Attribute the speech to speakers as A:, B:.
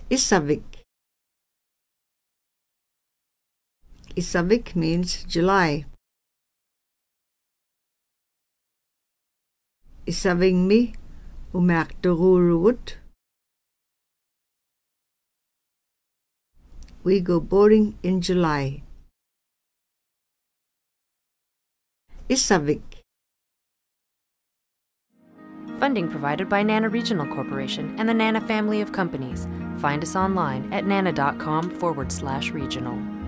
A: Isavik. Isavik means July. Isaving mi umaktururut. We go boating in July. Isavik.
B: Funding provided by Nana Regional Corporation and the Nana family of companies. Find us online at nana.com/regional.